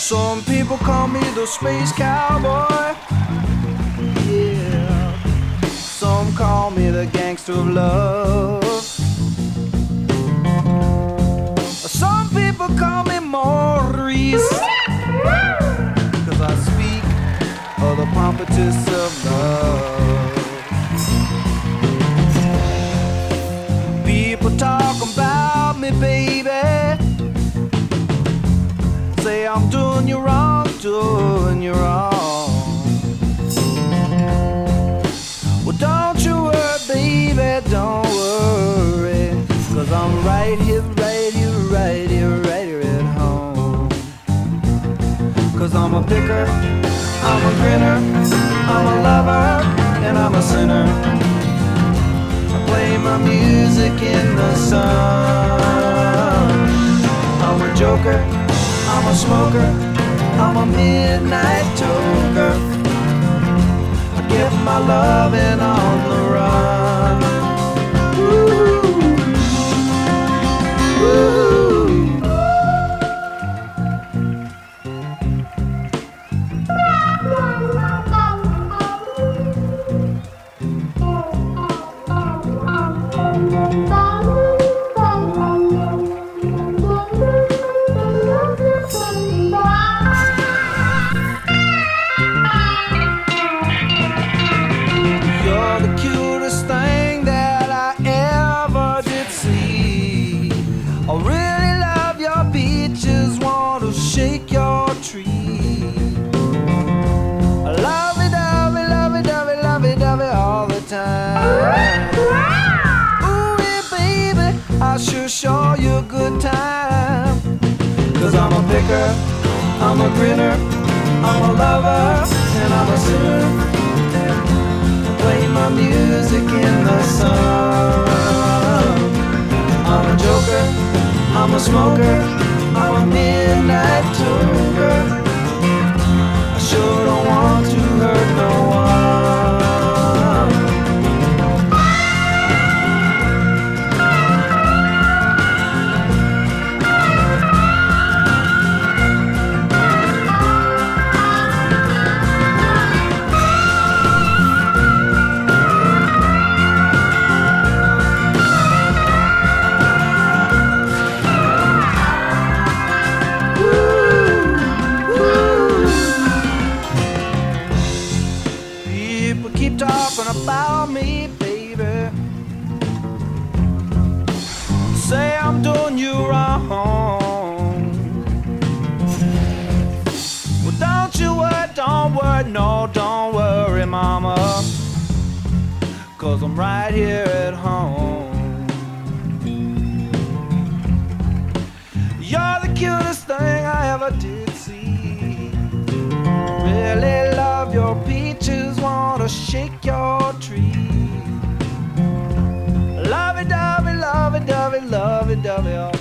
Some people call me the space cowboy. Yeah. Some call me the gangster of love. Some people call me Maurice, 'cause I speak of the pompatus of love. People talk about me, baby, say I'm doing you wrong, doing you wrong. Well, don't you worry, baby, don't worry, 'cause I'm right here, right here, right here, right here at home. 'Cause I'm a picker, I'm a grinner, I'm a lover, and I'm a sinner. I play my music in the sun. I'm a joker, I'm a smoker, I'm a midnight toker. I get my loving on the run. Ooh. Ooh. You're the cutest thing that I ever did see. I really love your beaches, want to shake your tree. Lovey-dovey, lovey-dovey, lovey-dovey all the time. Ooh, yeah, baby, I sure show you a good time. 'Cause I'm a picker, I'm a grinner, I'm a lover, and I'm a sinner. Play my music in the sun. I'm a joker, I'm a smoker, I'm a midnight toker. I sure don't want to hurt no one. People keep talking about me, baby, say I'm doing you wrong. Well, don't you worry, no, don't worry, mama, 'cause I'm right here at home. You're the cutest thing I ever did see. Really love your peaches, wanna shake your tree. Lovey-dovey, lovey-dovey, lovey-dovey.